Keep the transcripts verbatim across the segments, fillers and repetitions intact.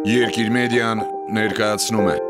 Երկիր մեդիան ներկայացնում է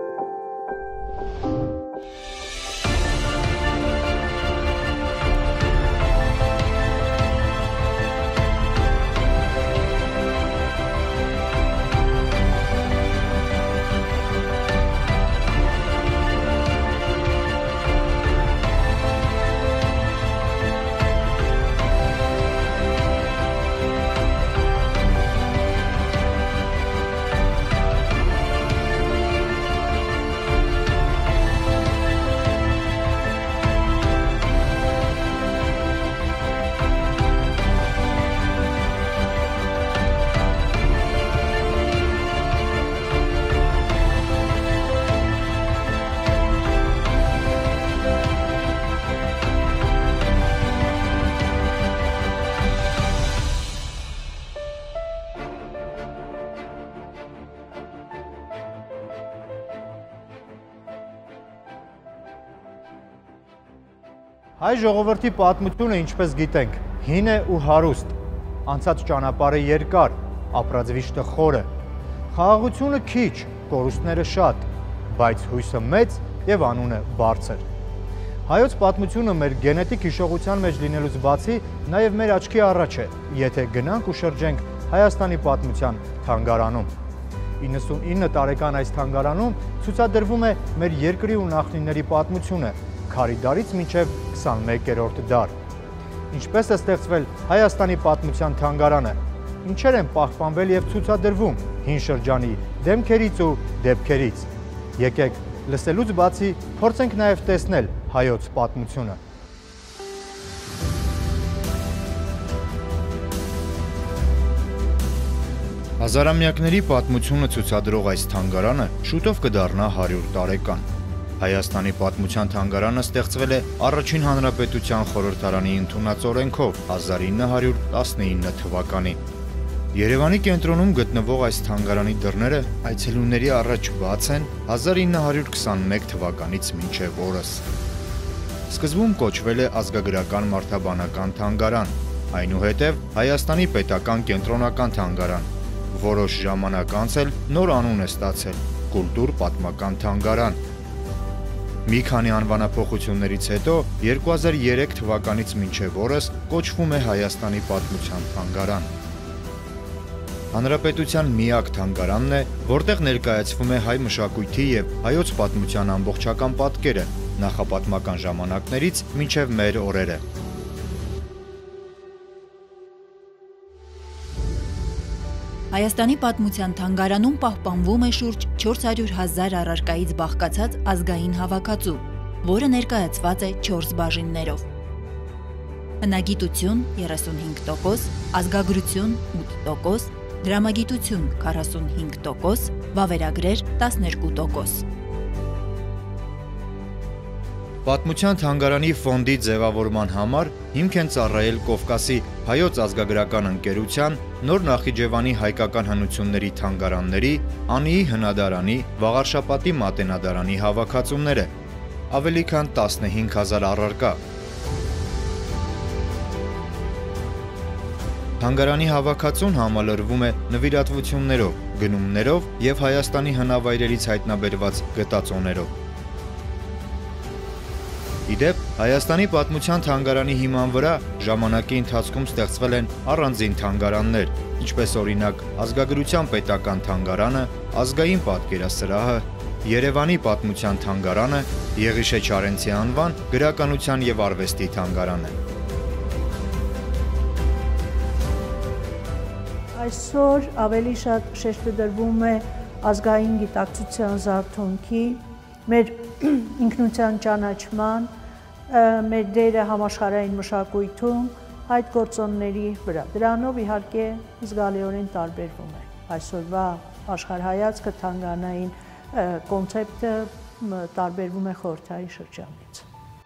Հայ ժողովրդի պատմությունը, ինչպես գիտենք, հին է ու հարուստ, անցած ճանապարհը երկար, ապրած վիշտը խորը, խաղաղությունը քիչ, կորուստները շատ, բայց հույսը մեծ եւ անունը բարձր։ Հայոց պատմությունը մեր գենետիկ հիշողության մեջ լինելուց բացի նաեւ մեր աչքի առաջ է, եթե գնանք ու շրջենք Հայաստանի պատմության թանգարանում։ իննսունինը տարեկան այս թանգարանում ցուցադրվում է մեր երկրի ու նախնիների պատմությունը, քարի դարից մինչև քսանմեկերորդ դար։ Ինչպես է ստեղծվել Հայաստանի պատմության թանգարանը, ինչեր են պահպանվել եւ ցուցադրվում հին շրջանի դեմքերից ու դեպքերից։ Եկեք լսելուց բացի փորձենք նաեւ տեսնել հայոց պատմությունը։ Հազարամյակների պատմությունը ցուցադրող այս թանգարանը շուտով կդառնա հարյուր տարեկան։ Հայաստանի պատմության թանգարանը ստեղծվել է Առաջին հանրապետության խորհրդարանի ընդունած օրենքով հազար ինը հարյուր տասնինը թվականին։ Երևանի կենտրոնում գտնվող այս թանգարանի դռները այցելուների առաջ բաց են հազար ինը հարյուր քսանմեկ թվականից մինչև օրս։ Սկզբում կոչվել է ազգագրական մարդաբանական թանգարան, այնուհետև Հայաստանի պետական կենտրոնական թանգարան, որոշ ժամանակ անց էլ նոր անուն է ստացել՝ կուլտուր-պատմական թանգարան։ Մի քանի անվանափոխություններից հետո երկու հազար երեք թվականից մինչև օրս կոչվում է Հայաստանի պատմության թանգարան։ Հանրապետության միակ թանգարանն է, որտեղ ներկայացվում է հայ մշակույթի եւ հայոց պատմության ամբողջական պատկերը նախապատմական ժամանակներից մինչև մեր օրերը։ Հայաստանի պատմության թանգարանում պահպանվում է շուրջ չորս հարյուր հազար առարկայից բաղկացած ազգային հավաքածու, որը ներկայացված է չորս բաժիններով։ Հնագիտություն երեսունհինգ տոկոս, ազգագրություն ութ տոկոս, դրամագիտություն քառասունհինգ տոկոս, վավերագրեր տասներկու տոկոս։ Պատմության թանգարանի ֆոնդի ձևավորման համար հիմք են ծառայել Կովկասի հայոց ազգագրական ընկերության, Նոր Նախիջևանի հայկական հնությունների թանգարանների, Անիի հնադարանի, Վաղարշապատի մատենադարանի հավաքածուները, ավելի քան տասնհինգ հազար առարկա։ Թանգարանի հավաքածուն համալրվում է նվիրատվություններով, գնումներով եւ Հայաստանի հնավայրերից հայտնաբերված գտածոներով։ Իդեպ, Հայաստանի պատմության թանգարանի հիման վրա ժամանակի ընթացքում ստեղծվել են առանձին թանգարաններ, ինչպես օրինակ Ազգագրության պետական թանգարանը, Ազգային պատկերասրահը, Երևանի պատմության թանգարանը, Եղիշե Չարենցի անվան գրականության եւ արվեստի թանգարանը։ Այսօր ավելի շատ շեշտը դրվում է ազգային գիտակցության զարթոնքի, մեր ինքնության ճանաչման, մեր դերը համաշխարհային մշակույթում այդ գործոնների վրա։ Դրանով իհարկե զգալիորեն տարբերվում է այսօրվա աշխարհայացքը, թանգարանային կոնցեպտը տարբերվում է խորհրդային շրջանից։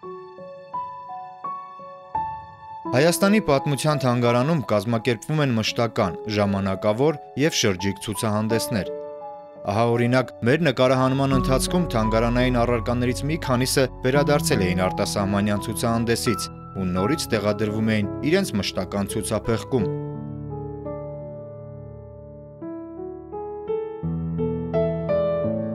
Հայաստանի պատմության թանգարանում կազմակերպվում են մշտական, ժամանակավոր եւ շրջիկ ցուցահանդեսներ։ Ահա օրինակ, մեր նկարահանման ընթացքում թանգարանային առարկաներից մի քանիսը վերադարձել էին արտասահմանյան ցուցահանդեսից ու նորից տեղադրվում էին իրենց մշտական ցուցափեղկում։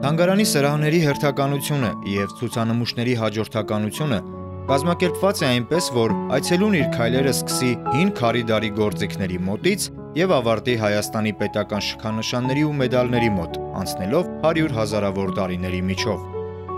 Թանգարանի սրահների հերթականությունը և ցուցանմուշների հաջորդականությունը կազմակերպված է այնպես, որ այցելուն իր քայլերը սկսի հին քարի դարի գործիքների մոտից և ավարտի Հայաստանի պետական շքանշանների ու մեդալների մոտ, անցնելով հարյուր հազարավոր տարիների միջով։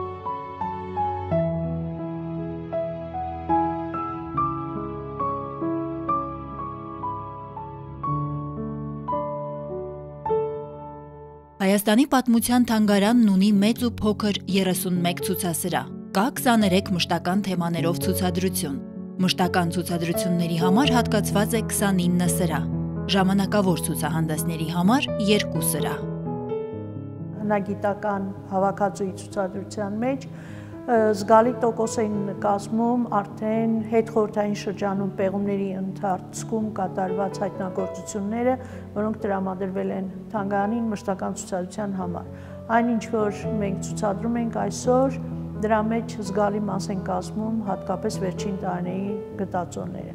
Հայաստանի պատմության թանգարանն ունի մեծ ու փոքր երեսունմեկ ցուցասրահ, կա քսաներեք մշտական թեմաներով ցուցադրություն։ Մշտական ցուցադրությունների համար հատկացված է քսանինը սրահ, ժամանակավոր ցուցահանդեսների համար երկու սրահ։ Հնագիտական հավաքածուի ցուցադրության մեջ զգալի տոկոս էին կազմում արդեն հետխորհրդային շրջանում պեղումների ընթացքում կատարված հայտնագործությունները, որոնք տրամադրվել են թանգարանին մշտական ցուցադրության համար։ Այնինչ որ մենք ցուցադրում ենք այսօր, դրա մեջ զգալի մաս են կազմում հատկապես վերջին տարիների գտածոները։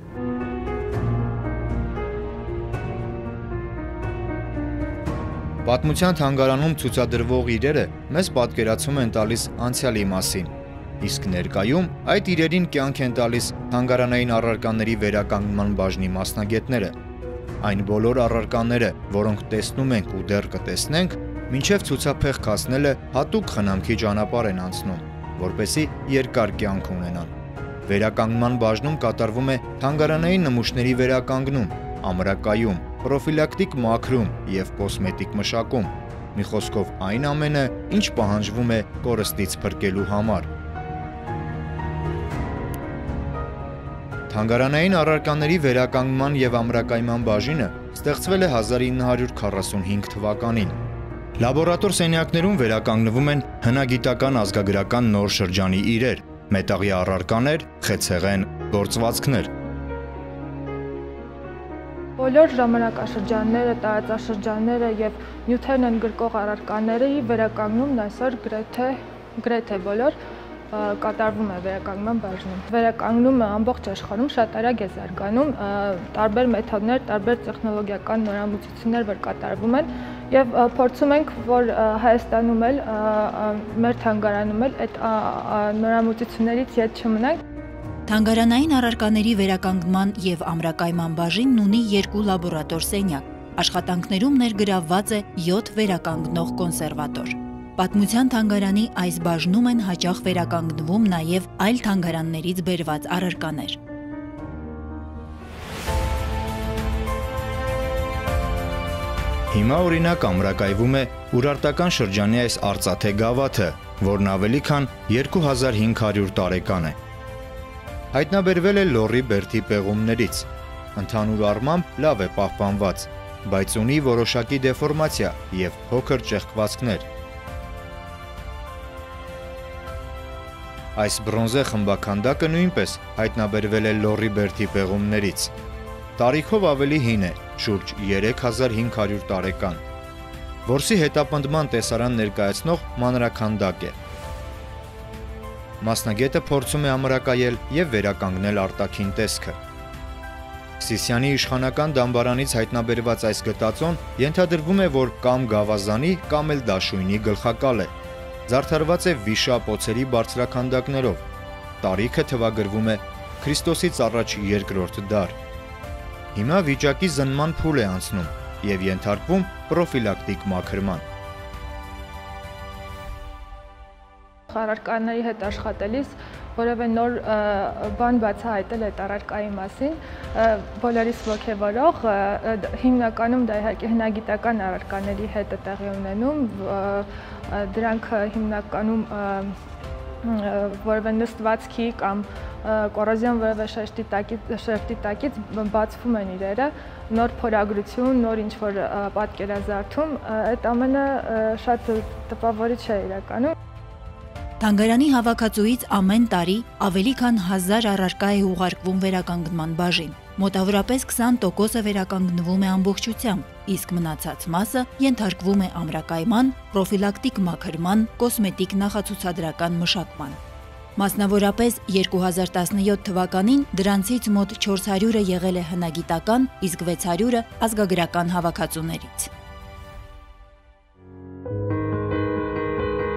Պատմության թանգարանում ցուցադրվող իրերը մեզ պատկերացում են տալիս անցյալի մասին, իսկ ներկայում այդ իրերին կյանք են տալիս թանգարանային առարկաների վերականգնման բաժնի մասնագետները։ Այն բոլոր առարկաները, որոնք տեսնում ենք ու դեռ կտեսնենք, մինչև ցուցափեղկ հասնելը հատուկ խնամքի ճանապարհ են անցնում, որպեսզի երկար կյանք ունենան։ Վերականգնման բաժնում կատարվում է թանգարանային նմուշների վերականգնում, ամրակայում, պրոֆիլակտիկ մաքրում և կոսմետիկ մշակում, մի խոսքով այն ամենը, ինչ պահանջվում է կորստից փրկելու համար։ Թանգարանային առարկաների վերականգնման և ամրակայման բաժինը ստեղծվել է հազար ինը հարյուր քառասունհինգ թվականին։ Լաբորատոր սենյակներում վերականգնվում են հնագիտական ազգագրական նոր շրջանի իրեր, մետաղի առարկաներ, խեցեղեն գործվածքներ։ Բոլոր ժամանակաշրջանները, տարածաշրջանները և նյութերն ընդգրկող առարկաների վերականգնումն այսօր գրեթե գրեթե բոլոր կատարվում է վերականգնման բաժնում։ Վերականգնումը ամբողջ աշխարհում շատ արագ է զարգանում, տարբեր մեթոդներ, տարբեր տեխնոլոգիական նորամուծություններ, որ կատարվում են, եւ փորձում ենք, որ Հայաստանում էլ մեր թանգարանում էլ այդ նորամուծություններից ետ չմնանք։ Թանգարանային առարկաների վերականգնման և ամրակայման բաժինն ունի երկու լաբորատոր սենյակ։ Աշխատանքներում ներգրավված է յոթ վերականգնող կոնսերվատոր։ Պատմության թանգարանի այս բաժնում են հաճախ վերականգնվում նաև այլ թանգարաններից բերված առարկաներ։ Հիմա օրինակ ամրակայվում է Ուրարտական շրջանի այս արծաթե գավաթը, որն ավելի քան երկու հազար հինգ հարյուր տարեկան է։ Հայտնաբերվել է Լոռի բերդի պեղումներից, ընդհանուր առմամբ լավ է պահպանված, բայց ունի որոշակի դեֆորմացիա և փոքր ճեղքվածքներ։ Այս բրոնզե խմբաքանդակը նույնպես հայտնաբերվել է Լոռի բերդի պեղումներից։ Տարիքով ավելի հին է, շուրջ երեք հազար հինգ հարյուր տարեկան։ Որսի հետապնդման տեսարան ներկայացնող մանրաքանդակ է։ Մասնագետը փորձում է ամրակայել և վերականգնել արտաքին տեսքը։ Սիսիանի իշխանական դամբարանից հայտնաբերված այս գտածոն ենթադրվում է, որ կամ գավազանի, կամ էլ դաշույնի գլխակալ է։ Զարդարված է վիշապ օձերի բարձրաքանդակներով։ Տարիքը թվագրվում է Քրիստոսից առաջ երկրորդ դար։ Հիմա վիճակի զննման փուլ է անցնում և ենթարկվում պրոֆիլակտիկ մաքրման։ Առարկաների հետ աշխատելիս որևէ նոր բան բացահայտել այդ առարկայի մասին, բոլորիս ոգևորող, հիմնականում դա իհարկե հնագիտական առարկաների հետ է տեղի ունենում, դրանք հիմնականում որևէ նստվածքի կամ կոռոզիոն որևէ շերտի տակից բացվում են իրերը, նոր փորագրություն, նոր ինչ-որ պատկերազարդում, այդ ամենը շատ տպավորիչ է իրականում։ Թանգարանի հավաքածուից ամեն տարի ավելի քան հազար առարկա է ուղարկվում վերականգնման բաժին։ Մոտավորապես քսան տոկոսը վերականգնվում է ամբողջությամբ, իսկ մնացած մասը ենթարկվում է ամրակայման, պրոֆիլակտիկ մաքրման, կոսմետիկ նախացուցադրական մշակման։ Մասնավորապես երկու հազար տասնյոթ թվականին դրանցից մոտ չորս հարյուրը եղել է հնագիտական, իսկ վեց հարյուրը ազգագրական հավաքածուներից։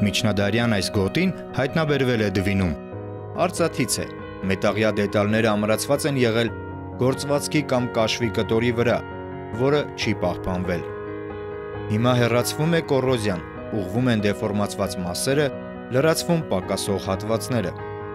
Միջնադարյան այս գոտին հայտնաբերվել է Դվինում։ Արծաթից է, մետաղյա դետալները ամրացված են եղել գործվածքի կամ կաշվի կտորի վրա, որը չի պահպանվել։ Հիմա հեռացվում է կոռոզիան, ուղղվում են դեֆորմացված մասերը, լրացվում պակասող հատվածները։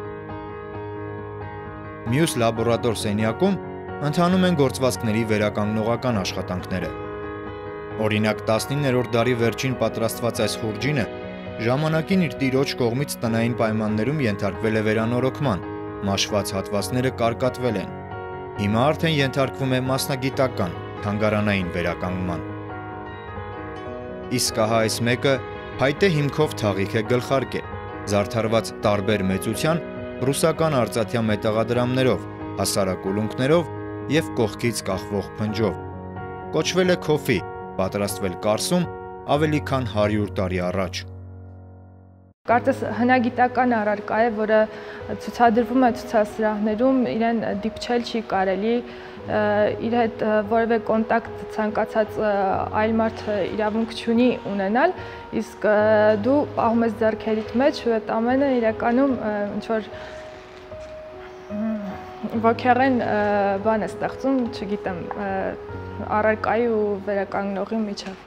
Մյուս լաբորատոր սենյակում ընթանում են գործվածքների վերականգնողական աշխատանքները։ Օրինակ տասնիններորդ դարի վերջին պատրաստված այս խուրջինը ժամանակին իր տիրոջ կողմից տնային պայմաններում ենթարկվել է վերանորոգման, մաշված հատվածները կարկատվել են։ Հիմա արդեն ենթարկվում է մասնագիտական, թանգարանային վերականգնման։ Իսկ ահա այս մեկը փայտե հիմքով թաղիք է գլխարկե, զարդարված տարբեր մեծության ռուսական արծաթյա մետաղադրամներով, հասարակ ուլունքներով և կողքից կախվող փնջով։ Կոչվել է քոֆի, պատրաստվել Կարսում ավելի քան հարյուր տարի առաջ։ Կարծես հնագիտական առարկա է, որը ցուցադրվում է ցուցասրահներում, իրեն դիպչել չի կարելի, իր հետ որևէ կոնտակտ ցանկացած այլ մարդ իրավունք չունի ունենալ, իսկ դու պահում ես ձեռքերիդ մեջ ու այդ ամենը իրականում ինչ-որ ոգեղեն բան է ստեղծում, չգիտեմ, առարկայի ու վերականգնողի միջև։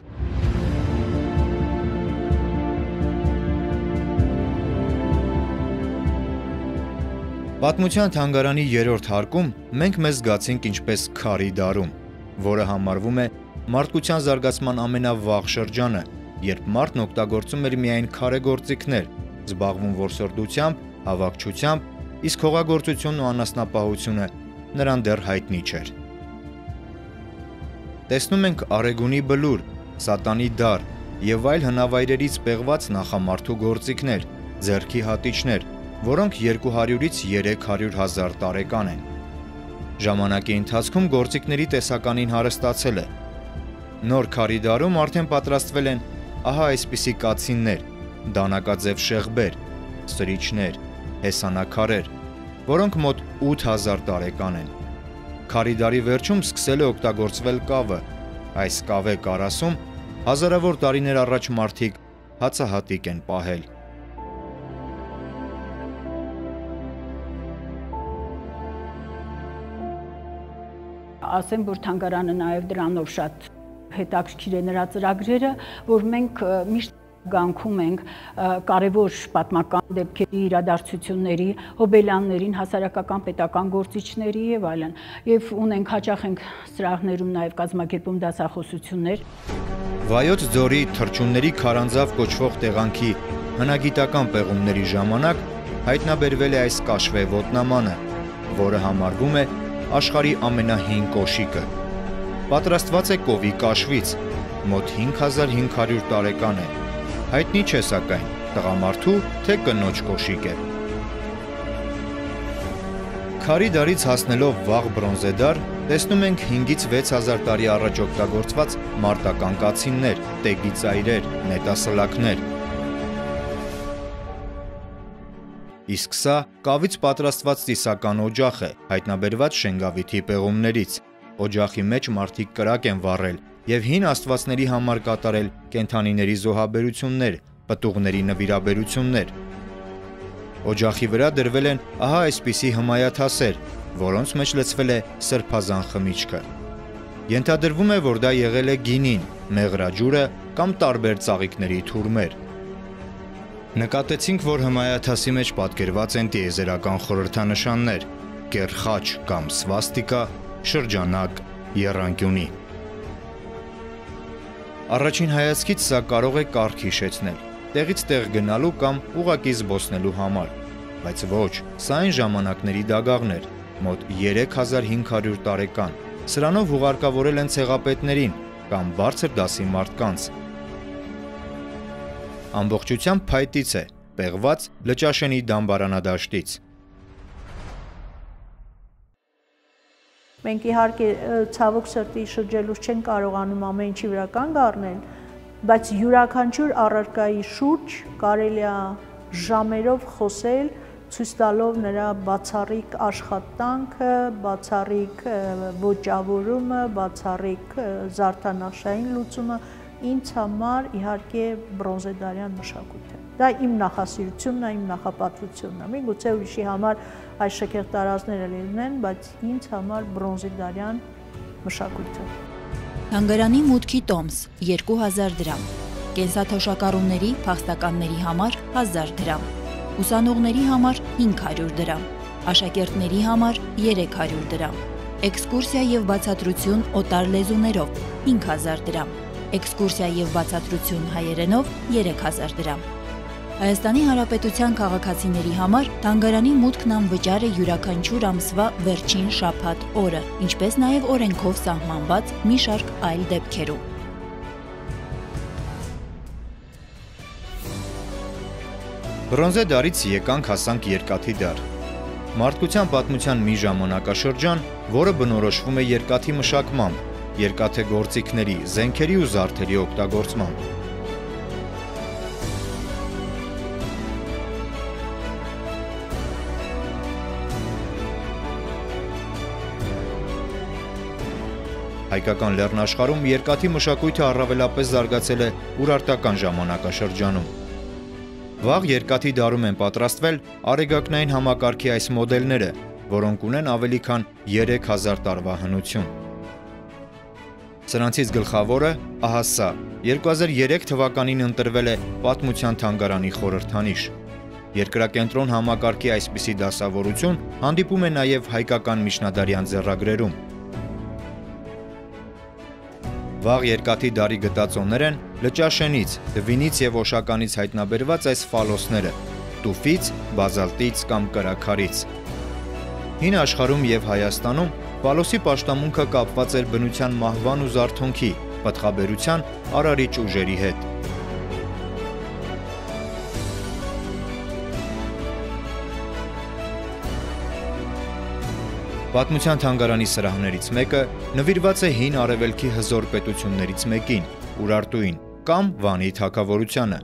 Պատմության թանգարանի երրորդ հարկում մենք մեզ զգացինք ինչպես քարի դարում, որը համարվում է մարդկության զարգացման ամենավաղ շրջանը, երբ մարդն օգտագործում էր միայն քարեգործիքներ, զբաղվում որսորդությամբ, հավաքչությամբ, իսկ հողագործությունն ու անասնապահությունը նրան դեռ հայտնի չէր։ Տեսնում ենք Արեգունի բլուր, Սատանի դար և այլ հնավայրերից պեղված նախամարդու գործիքներ, ձեռքի հատիչներ, որոնք երկու հարյուրից երեք հարյուր հազար տարեկան են։ Ժամանակի ընթացքում գործիքների տեսականին հարստացել է։ Նոր քարի դարում արդեն պատրաստվել են ահա այսպիսի կացիններ, դանակաձև շեղբեր, սրիչներ, հեսանակարեր, որոնք մոտ ութ հազար տարեկան են։ Քարի դարի վերջում սկսել է օգտագործվել կավը։ Այս կավե կարասում հազարավոր տարիներ առաջ մարդիկ հացահատիկ են պահել։ Ասեմ, որ թանգարանը նաև դրանով շատ հետաքրքիր է նրա ծրագրերը, որ մենք միշտ գանքում ենք կարևոր պատմական դեպքերի, իրադարձությունների, հոբելյաններին, հասարակական պետական գործիչների եւ այլն։ Եվ ունենք հաճախ ենք սրահներում նաև կազմակերպում դասախոսություններ։ Վայոց ձորի թռչունների քարանձավ կոչվող տեղանքի հնագիտական պեղումների ժամանակ հայտնաբերվել է այս կաշվե ոտնամանը, որը համարվում է աշխարհի ամենահին կոշիկը։ Պատրաստված է կովի կաշվից, մոտ հինգ հազար հինգ հարյուր տարեկան է։ Հայտնի չէ սակայն տղամարդու թե կնոջ կոշիկ է։ Քարի դարից հասնելով վաղ բրոնզե դար, տեսնում ենք հինգից վեց հազար տարի առաջ օգտագործված մարտական կացիններ, տեգի ծայրեր, նետասլաքներ։ Իսկ սա կավից պատրաստված ծիսական օջախ է, հայտնաբերված Շենգավիթի պեղումներից։ Օջախի մեջ մարդիկ կրակ են վառել և հին աստվածների համար կատարել կենդանիների զոհաբերություններ, պտուղների նվիրաբերություններ։ Օջախի վրա դրվել են ահա այսպիսի հմայաթասեր, որոնց մեջ լցվել է սրբազան խմիչքը։ Ենթադրվում է, որ դա եղել է գինին, մեղրաջուրը կամ տարբեր ծաղիկների թուրմեր։ Նկատեցինք, որ հմայաթասի մեջ պատկերված են տիեզերական խորհրդանշաններ՝ կեռ խաչ կամ սվաստիկա, շրջանակ, եռանկյունի։ Առաջին հայացքից սա կարող է կառք հիշեցնել, տեղից տեղ գնալու կամ ուղղակի զբոսնելու համար, բայց ոչ, սա այն ժամանակների դագաղներ, մոտ երեք հազար հինգ հարյուր տարեկան։ Սրանով ուղարկավորել են ցեղապետներին կամ բարձր դասի մարդկանց։ Ամբողջությամբ փայտից է, պեղված Լճաշենի դամբարանադաշտից։ Մենք իհարկե ցավոք սրտի շրջելուց չեն կարողանում ամեն ինչի վրա կանգ առնել, բայց յուրաքանչյուր առարկայի շուրջ կարելի է ժամերով խոսել, ցույց տալով նրա բացառիկ աշխատանքը, բացառիկ ոճավորումը, բացառիկ զարդանախշային լուծումը, ինձ համար իհարկե բրոնզեդարյան մշակույթ է։ Դա իմ նախասիրությունն է, իմ նախապատվությունն է։ Միգուցե ուրիշի համար այս շքեղ տարածները լինեն, բայց ինձ համար բրոնզի դարյան մշակույթը։ Թանգարանի մուտքի տոմս երկու հազար դրամ, կենսաթոշակառուների, փախստականների համար հազար դրամ, ուսանողների համար հինգ հարյուր դրամ, աշակերտների համար երեք հարյուր դրամ, էքսկուրսիա եւ բացատրություն օտար լեզուներով հինգ հազար դրամ, էքսկուրսիա եւ բացատրություն հայերենով երեք հազար դրամ։ Հայաստանի Հանրապետության քաղաքացիների համար թանգարանի մուտքն անվճար է յուրաքանչյուր ամսվա վերջին շաբաթ օրը, ինչպես նաև օրենքով սահմանված մի շարք այլ դեպքերում։ Բրոնզե դարից եկանք հասանք երկաթի դար։ Մարդկության պատմության մի ժամանակաշրջան, որը բնորոշվում է երկաթի մշակմամբ, երկաթե գործիքների, զենքերի ու զարդերի օգտագործմամբ։ Հայկական լեռնաշխարհում երկաթի մշակույթը առավելապես զարգացել է ուրարտական ժամանակաշրջանում։ Վաղ երկաթի դարում են պատրաստվել արեգակնային համակարգի այս մոդելները, որոնք ունեն ավելի քան երեք հազար տարվա հնություն։ Սրանցից գլխավորը ահա սա, երկու հազար երեք թվականին ընտրվել է Պատմության թանգարանի խորհրդանիշ։ Երկրակենտրոն համակարգի այսպիսի դասավորություն հանդիպում է նաև հայկական միջնադարյան ձեռագրերում։ Վաղ երկաթի դարի գտածոներ են Լճաշենից, Դվինից և Օշականից հայտնաբերված այս ֆալոսները, տուֆից, բազալտից կամ կրաքարից։ Հին աշխարհում և Հայաստանում ֆալոսի պաշտամունքը կապված էր բնության մահվան ու զարթոնքի, պտղաբերության, արարիչ ուժերի հետ։ Պատմության թանգարանի սրահներից մեկը նվիրված է հին արևելքի հզոր պետություններից մեկին՝ Ուրարտուին կամ Վանի թագավորությանը։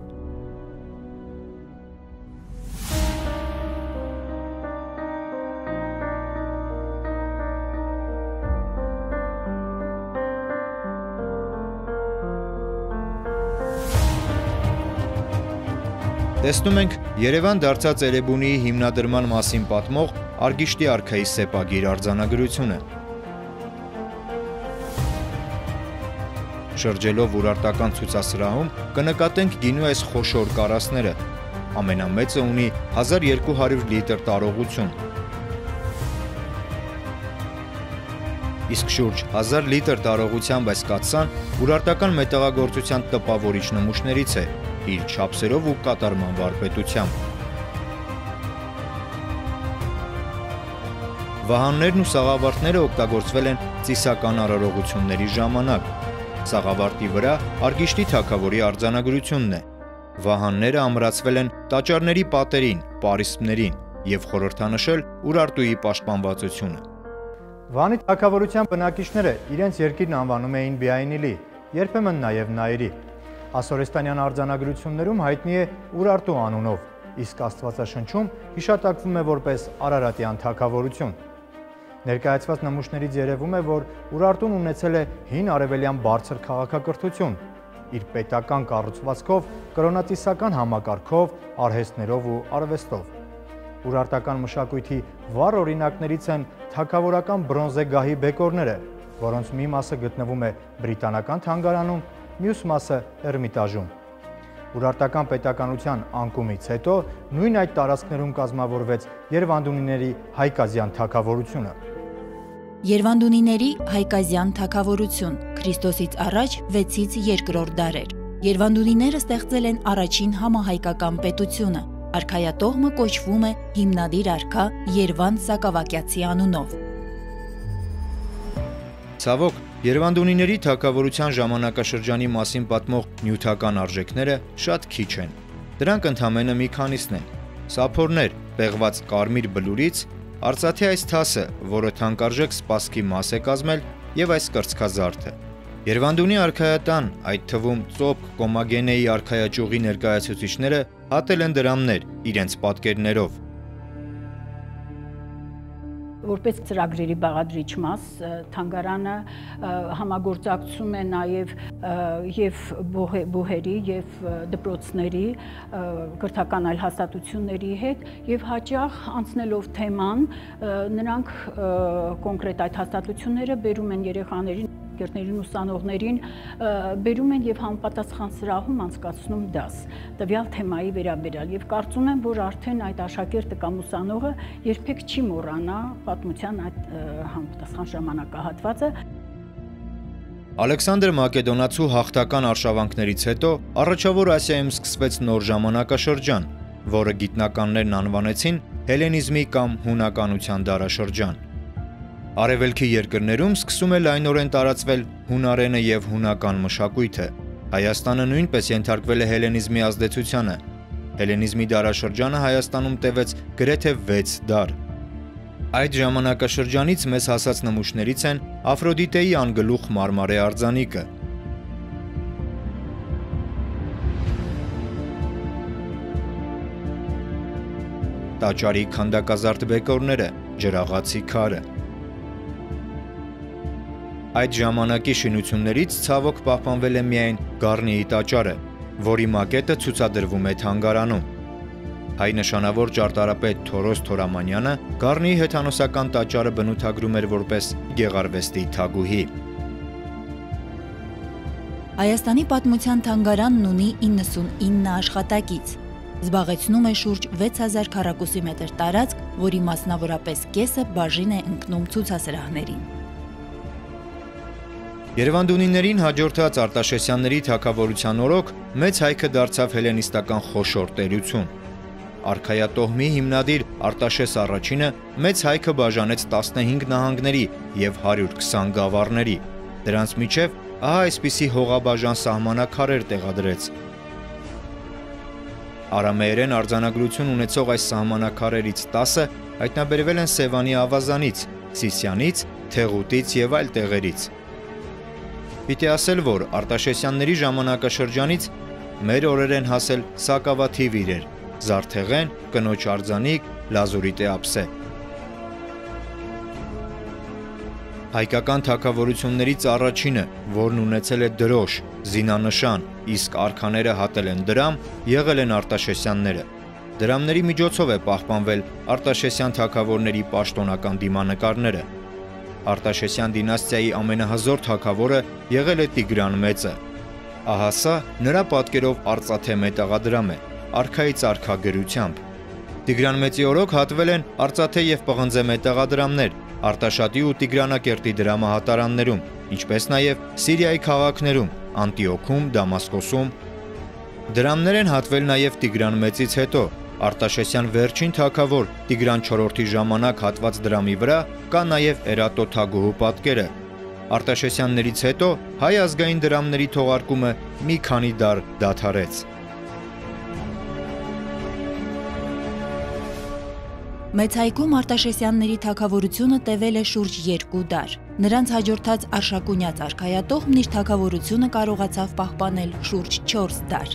Տեսնում ենք Երևան դարձած Էրեբունիի հիմնադրման մասին պատմող Արգիշտի արքայի սեպագիր արձանագրությունը։ Շրջելով ուրարտական ցուցասրահում կնկատենք գինու այս խոշոր կարասները։ Ամենամեծը ունի հազար երկու հարյուր լիտր տարողություն։ Իսկ շուրջ հազար լիտր տարողությամբ այս կաթսան ուրարտական մետաղագործության տպավորիչ նմուշներից է, իր չափսերով ու կատարման վարպետությամբ։ Վահաններն ու սաղավարտները օգտագործվել են ծիսական արարողությունների ժամանակ։ Սաղավարտի վրա Արգիշտի թագավորի արձանագրությունն է։ Վահանները ամրացվել են տաճարների պատերին, պարիսպներին և խորհրդանշել Ուրարտուի պաշտպանվածությունը։ Վանի թագավորության բնակիչները իրենց երկիրն անվանում էին Բիայնիլի, երբեմն նաև Նայիրի։ Ասորեստանյան արձանագրություններում հայտնի է Ուրարտու անունով, իսկ Աստվածաշնչում հիշատակվում է որպես Արարատյան թագավորություն։ Ներկայացված նմուշներից երևում է, որ Ուրարտուն ունեցել է հին արևելյան բարձր քաղաքակրթություն, իր պետական կառուցվածքով, կրոնատիսական համակարգով, արհեստներով ու արվեստով։ Ուրարտական մշակույթի վառ օրինակներից են թագավորական բրոնզե գահի բեկորները, որոնց մի մասը գտնվում է Բրիտանական թանգարանում, մյուս մասը Էրմիտաժում։ Ուրարտական պետականության անկումից հետո նույն այդ տարածքներում կազմավորվեց Երվանդունիների Հայկազյան թագավորությունը։ Երվանդունիների Հայկազյան թագավորություն Քրիստոսից առաջ վեցից երկրորդ դարեր։ Երվանդունիները ստեղծել են առաջին համահայկական պետությունը։ Արքայատողմը կոչվում է հիմնադիր արքա Երվանդ Սակավակյացի անունով։ Ցավոք, Երվանդունիների թագավորության ժամանակաշրջանի մասին պատմող նյութական արժեքները շատ քիչ են։ Դրանք ընդամենը մի քանիսն են։ Սափորներ, պեղված կարմիր բլուրից, արծաթե այս թասը, որը թանկարժեք սպասքի մաս է կազմել, եւ այս կրծքազարդը։ Երվանդունի արքայատան, այդ թվում Ծոպ Կոմագենեի արքայաճյուղի ներկայացուցիչները հատել են դրամներ իրենց պատկերներով։ Որպես ծրագրերի բաղադրիչ մաս, թանգարանը համագործակցում է նաև եւ բուհերի եւ դպրոցների կրթական այլ հաստատությունների հետ եւ հաճախ անցնելով թեման նրանք կոնկրետ այդ հաստատությունները բերում են երեխաներին աշակերտներին ուսանողներին բերում են եւ համապատասխան սրահում անցկացնում դաս տվյալ թեմայի վերաբերյալ եւ կարծում եմ որ արդեն այդ աշակերտը կամ ուսանողը երբեք չի մոռանա պատմության այդ համապատասխան ժամանակահատվածը Ալեքսանդր Մակեդոնացու հաղթական արշավանքներից հետո առաջավոր Ասիայում սկսվեց նոր ժամանակաշրջան, որը գիտնականներն անվանեցին հելենիզմի կամ հունականության դարաշրջան։ Արևելքի երկրներում սկսում է լայնորեն տարածվել հունարենը եւ հունական մշակույթը։ Հայաստանը նույնպես ենթարկվել է հելենիզմի ազդեցությանը։ Հելենիզմի դարաշրջանը Հայաստանում տևեց գրեթե վեց դար։ Այդ ժամանակաշրջանից մեզ հասած նմուշներից են Աֆրոդիտեի անգլուխ մարմարե արձանիկը, տաճարի քանդակազարդ բեկորները, ջրաղացի քարը։ Այդ ժամանակի շինություններից ցավոք պահպանվել է միայն Գառնիի տաճարը, որի մակետը ցուցադրվում է թանգարանում։ Հայ նշանավոր ճարտարապետ Թորոս Թորամանյանը Գառնիի հեթանոսական տաճարը բնութագրում էր որպես գեղարվեստի թագուհի։ Հայաստանի պատմության թանգարանն ունի իննսունինը աշխատակից։ Զբաղեցնում է շուրջ վեց հազար քառակուսի մետր տարածք, որի մասնավորապես կեսը բաժին է ընկնում ցուցասրահներին։ Երևանդունիներին հաջորդած Արտաշեսյանների թագավորության օրոք մեծ հայքը դարձավ հելենիստական խոշոր տերություն։ Արքայատոհմի հիմնադիր Արտաշես առաջինը մեծ հայքը բաժանեց տասնհինգ նահանգների և հարյուր քսան գավառների։ Դրանց միջև ահա այսպիսի հողաբաժան սահմանակարեր տեղադրեց։ Արամեերեն արձանագրություն ունեցող այս սահմանակարերից տասը հայտնաբերվել են Սևանի ավազանից, Սիսյանից, Թեղուտից և այլ տեղերից։ Պիտի ասել, որ Արտաշեսյանների ժամանակաշրջանից մեր օրեր են հասել սակավաթիվ իրեր, Զարթեղեն, կնոջ արձանիկ, լազուրիտե ափսե։ Հայկական թագավորություններից առաջինը, որն ունեցել է դրոշ, զինանշան, իսկ արքաները հատել են դրամ, եղել են Արտաշեսյանները։ Դրամների միջոցով է պահպանվել Արտաշեսյան թագավորների պաշտոնական դիմանկարները։ Արտաշեսյան դինաստիայի ամենահզոր թագավորը եղել է Տիգրան Մեծը։ Ահա սա նրա պատկերով արծաթե մետաղադրամ է, արքայից արքա գրությամբ։ Տիգրան Մեծի օրոք հատվել են արծաթե և պղնձե մետաղադրամներ Արտաշատի ու Տիգրանակերտի դրամահատարաններում, ինչպես նաև Սիրիայի քաղաքներում, Անտիոքում, Դամասկոսում։ Դրամներ են հատվել նաև Տիգրան Մեծից հետո։ Արտաշեսյան վերջին թագավոր Տիգրան չորրորդի ժամանակ հատված դրամի վրա կա նաև Էրատո թագուհու պատկերը։ Արտաշեսյաններից հետո հայ ազգային դրամների թողարկումը մի քանի դար դադարեց։ Մեծ հայքում Արտաշեսյանների թագավորությունը տևել է շուրջ երկու դար։ Նրանց հաջորդած Արշակունյաց արքայատոհմն իր թագավորությունը կարողացավ պահպանել շուրջ չորս դար։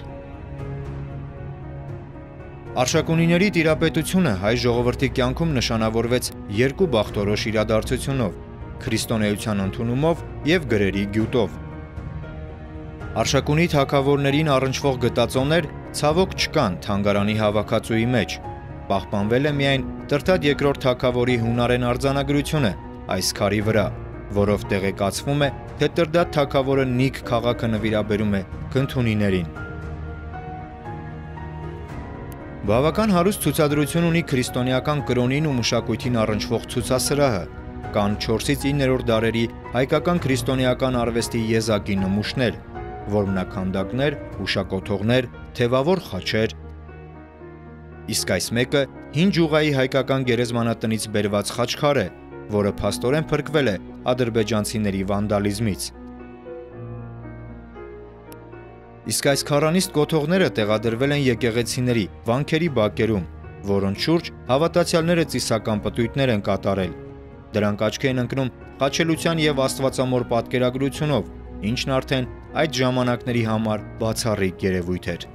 Արշակունիների տիրապետությունը հայ ժողովրդի կյանքում նշանավորվեց երկու բախտորոշ իրադարձությունով՝ քրիստոնեության ընդունումով և գրերի գյուտով։ Արշակունի թագավորներին առնչվող գտածոներ ցավոք չկան թանգարանի հավաքածուի մեջ։ Պահպանվել է միայն Տրտադ երկրորդ թագավորի հունարեն արձանագրությունը այս քարի վրա, որով տեղեկացվում է, թե Տրտադ թագավորը Նիք քաղաքը նվիրաբերում է քնթունիներին։ Բավական հարուստ ցուցադրություն ունի քրիստոնեական կրոնին ու մշակույթին առնչվող ցուցասրահը, կան չորսից իններորդ դարերի հայկական քրիստոնեական արվեստի եզակի նմուշներ, որմնաքանդակներ, հուշակոթողներ, թևավոր խաչեր։ Իսկ այս մեկը հին Ջուղայի հայկական գերեզմանատնից բերված խաչքար է, որը փաստորեն փրկվել է ադրբեջանցիների վանդալիզմից։ Իսկ այս քառանիստ կոթողները տեղադրվել են եկեղեցիների, վանքերի բակերում, որոնց շուրջ հավատացյալները ծիսական պտույտներ են կատարել։ Դրանք աչքի են ընկնում խաչելության և աստվածամոր պատկերագրությունով, ինչն արդեն այդ ժամանակների համար բացառիկ երևույթ էր։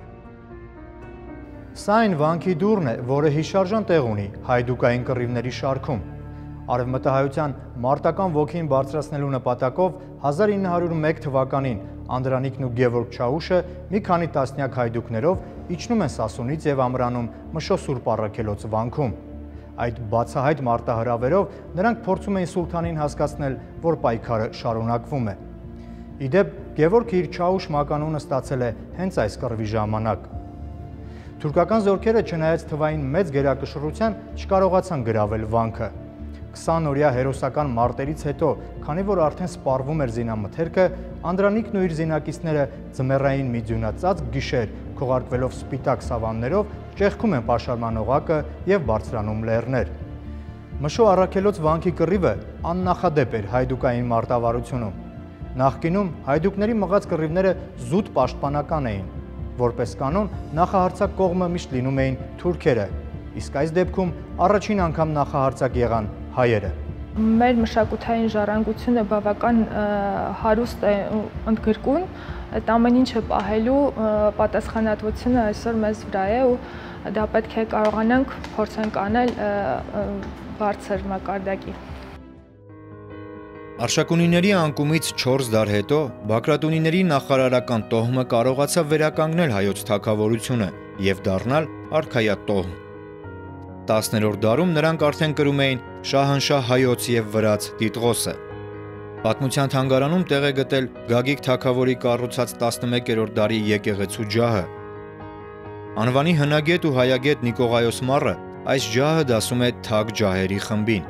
Սա այն վանքի դուռն է, որը հիշարժան տեղ ունի հայդուկային կռիվների շարքում։ Արևմտահայության մարտական ոգին բարձրացնելու նպատակով հազար ինը հարյուր ու մեկ թվականին Անդրանիկն ու Գևորգ Չաուշը մի քանի տասնյակ հայդուկներով իջնում են Սասունից եւ ամրանում Մշո Սուրբ Առաքելոց վանքում։ Այդ բացահայտ մարտահրավերով նրանք փորձում էին սուլթանին հասկացնել, որ պայքարը շարունակվում է։ Իդեպ Գևորգը իր Չաուշ մականունը ստացել է հենց այս կռվի ժամանակ։ Թուրքական զորքերը չնայած թվային մեծ գերակշռության չկարողացան գրավել վանքը։ քսան օրյա հերոսական մարտերից հետո, քանի որ արդեն սպառվում էր զինամթերքը, Անդրանիկն ու իր զինակիցները ձմեռային մի ձյունածածկ գիշեր, քողարկվելով սպիտակ սավաններով, ճեղքում են պաշարման օղակը եւ բարձրանում լեռներ։ Մշո Առաքելոց վանքի կռիվը աննախադեպ էր հայդուկային մարտավարությունում։ Նախկինում հայդուկների մղած կռիվները զուտ պաշտպանական էին։ Որպես կանոն, նախահարձակ կողմը միշտ լինում էին թուրքերը, իսկ այս դեպքում առաջին անգամ նախահարձակ եղան հայերը։ Մեր մշակութային ժառանգությունը բավական հարուստ է ու ընդգրկուն, այդ ամեն ինչը պահելու պատասխանատվությունը այսօր մեզ վրա է ու դա պետք է կարողանանք փորձենք անել բարձր մակարդակի։ Արշակունիների անկումից չորս դար հետո Բագրատունիների նախարարական տոհմը կարողացավ վերականգնել հայոց թագավորությունը եւ դառնալ արքայատոհմ։ տասներորդ դարում նրանք արդեն կրում էին շահանշահ հայոց եւ վրաց տիտղոսը։ Պատմության թանգարանում տեղ է գտել Գագիկ թագավորի կառուցած տասնմեկերորդ դարի եկեղեցու ջահը։ Անվանի հնագետ ու հայագետ Նիկողայոս Մարը այս ջահը դասում է թագ ջահերի խմբին։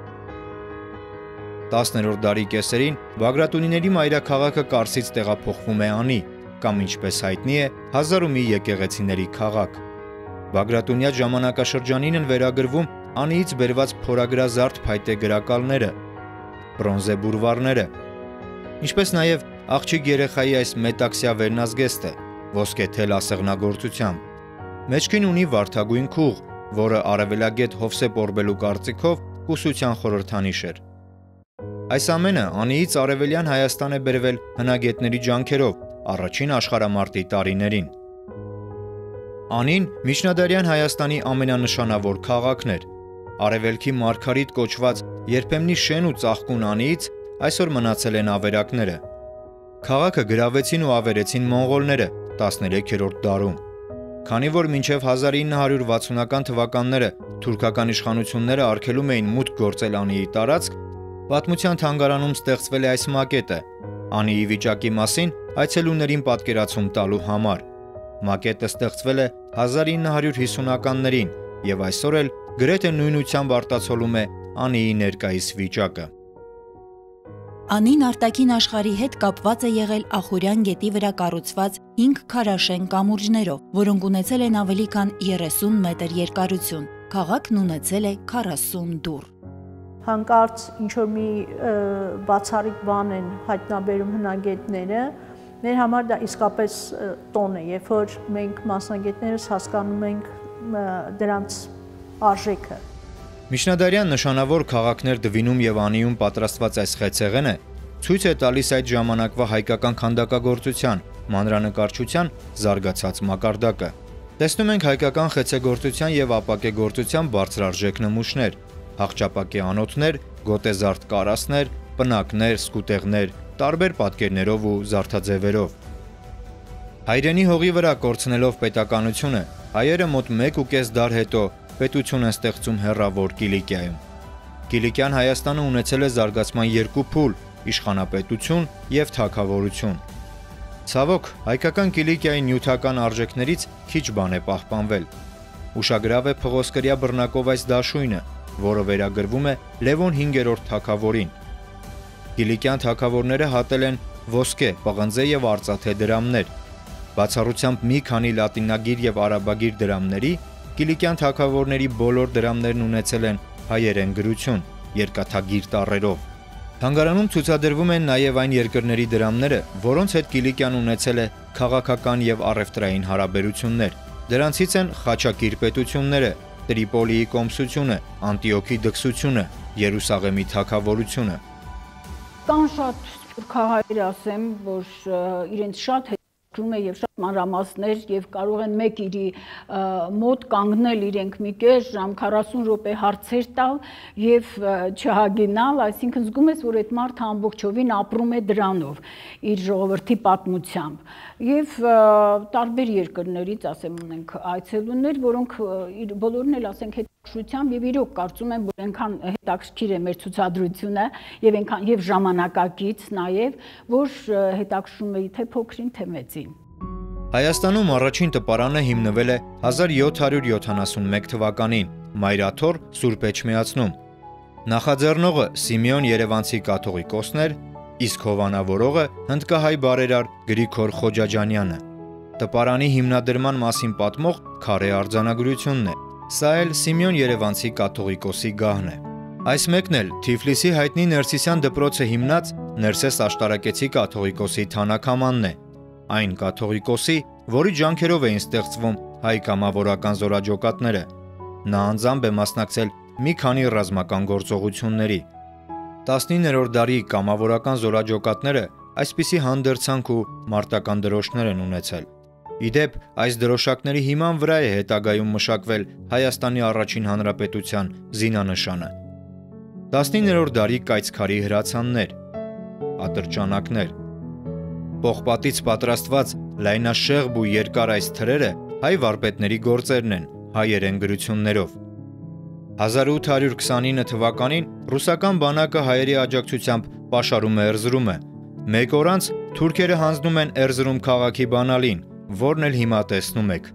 տասներորդ դարի կեսերին Բագրատունիների մայրաքաղաքը Կարսից տեղափոխվում է Անի, կամ ինչպես հայտնի է, հազար ու մի եկեղեցիների քաղաք։ Բագրատունյա ժամանակաշրջանին են վերագրվում Անիից բերված փորագրազարդ փայտե գրակալները, բրոնզե բուրվարները, ինչպես նաև աղջիկ երեխայի այս մետաքսյա վերնազգեստը, ոսկե թել ասեղնագործությամբ։ Մեջքին ունի վարդագույն քուղ, որը արևելագետ Հովսեփ Օրբելու կարծիքով կուսության խորհրդանիշ էր։ Այս ամենը Անիից արևելյան Հայաստան է բերվել հնագետների ջանքերով առաջին աշխարհամարտի տարիներին։ Անին միջնադարյան Հայաստանի ամենանշանավոր քաղաքն էր։ Արևելքի Մարգարիտ կոչված երբեմնի շեն ու ծաղկուն Անիից այսօր մնացել են ավերակները։ Քաղաքը գրավեցին ու ավերեցին մոնղոլները տասներեքերորդ դարում։ Քանի որ մինչև հազար ինը հարյուր վաթսունական թվականները թուրքական իշխանությունները արգելում էին մուտք գործել Անիի տարածք, Պատմության թանգարանում ստեղծվել է այս մակետը, Անիի վիճակի մասին այցելուներին պատկերացում տալու համար։ Մակետը ստեղծվել է հազար ինը հարյուր հիսունականներին եւ այսօր էլ գրեթե նույնությամբ արտացոլում է Անիի ներկայիս վիճակը։ Անին արտաքին աշխարհի հետ կապված է եղել Ախուրյան գետի վրա կառուցված հինգ քարաշեն կամուրջներով, որոնք ունեցել են ավելի քան երեսուն մետր երկարություն։ Քաղաքն ունեցել է քառասուն դուռ։ Հանկարծ ինչ-որ մի բացառիկ բան են հայտնաբերում հնագետները, մեր համար դա իսկապես տոն է, երբ որ մենք մասնագետներս հասկանում ենք դրանց արժեքը։ Միջնադարյան նշանավոր քաղաքներ Դվինում եւ Անիում պատրաստված այս խեցեղենը ցույց է տալիս այդ ժամանակվա հայկական քանդակագործության, մանրանկարչության զարգացած մակարդակը։ Տեսնում ենք հայկական խեցեգործության եւ ապակեգործության բարձրարժեք նմուշներ, հաղճապակե անոթներ, գոտեզարդ կարասներ, պնակներ, սկուտեղներ, տարբեր պատկերներով ու զարդաձևերով։ Հայրենի հողի վրա կորցնելով պետականությունը, հայերը մոտ մեկ ու կես դար հետո պետություն են ստեղծում հեռավոր Կիլիկիայում։ Կիլիկյան Հայաստանը ունեցել է զարգացման երկու փուլ՝ իշխանապետություն եւ թագավորություն։ Ցավոք, հայկական Կիլիկիայի նյութական արժեքներից քիչ բան է պահպանվել։ Ուշագրավ է փղոսկրյա բռնակով այս դաշույնը, որը վերագրվում է Լևոն հինգերորդ թագավորին։ Կիլիկյան թագավորները հատել են ոսկե, պղնձե եւ արծաթե դրամներ։ Բացառությամբ մի քանի լատինագիր եւ արաբագիր դրամների, Կիլիկյան թագավորների բոլոր դրամներն ունեցել են հայերեն գրություն, երկաթագիր տառերով։ Թանգարանում ցուցադրվում են նաև այն երկրների դրամները, որոնց հետ Կիլիկյան ունեցել է քաղաքական եւ առևտրային հարաբերություններ։ Դրանցից են Խաչակիր պետությունները, Տրիպոլիի կոմսությունը, Անտիոքի դքսությունը, Երուսաղեմի թագավորությունը։ Կան շատ սփյուռքահայեր, ասեմ, որ իրենց շատ Կրում է եւ շատ մանրամասներ եւ կարող են մեկ իրի մոտ կանգնել իրենք մի կես ժամ քառասուն րոպե հարցեր տալ եւ չհագինալ, այսինքն զգում ես, որ այդ մարդը ամբողջովին ապրում է դրանով իր ժողովրդի պատմությամբ եւ տարբեր երկրներից, ասեմ, ունենք այցելուներ, որոնք բոլորն էլ ասենք հետաքրքրությամբ եւ իրոք կարծում եմ, որ այնքան հետաքրքիր է մեր ցուցադրությունը եւ այնքան եւ ժամանակակից նաեւ, որ հետաքրքրում է թե փոքրին, թե մեծին։ Հայաստանում առաջին տպարանը հիմնվել է հազար յոթ հարյուր յոթանասունմեկ թվականին Մայրաթոր Սուրբ Էջմիածնում։ Նախաձեռնողը Սիմեոն Երևանցի կաթողիկոսն էր, իսկ հովանավորողը հնդկահայ բարերար Գրիգոր Խոջաջանյանը։ Տպարանի հիմնադրման մասին պատմող քարե արձանագրությունն է։ Սա էլ Սիմեոն Երևանցի կաթողիկոսի գահն է։ Այս մեկն էլ Թիֆլիսի հայտնի Ներսիսյան դպրոցը հիմնած Ներսես Աշտարակեցի կաթողիկոսի թանաքամանն է։ Այն կաթողիկոսի, որի ջանքերով էին ստեղծվում հայ կամավորական զորաջոկատները։ Նա անձամբ է մասնակցել մի քանի ռազմական գործողությունների։ տասնիններորդ դարի կամավորական զորաջոկատները այսպիսի հանդերձանք ու մարտական դրոշներ են ունեցել։ Իդեպ, այս դրոշակների հիման վրա է հետագայում մշակվել Հայաստանի առաջին հանրապետության զինանշանը։ տասնիններորդ դարի կայծքարի հրացաններ, ատրճանակներ։ Պողպատից պատրաստված լայնաշեղբ ու երկար այս թրերը հայ վարպետների գործերն են հայերեն գրություններով։ հազար ութ հարյուր քսանինը թվականին ռուսական բանակը հայերի աջակցությամբ պաշարում է Էրզրումը։ Մեկ օր անց թուրքերը հանձնում են Էրզրում քաղաքի բանալին, որն էլ հիմա տեսնում եք։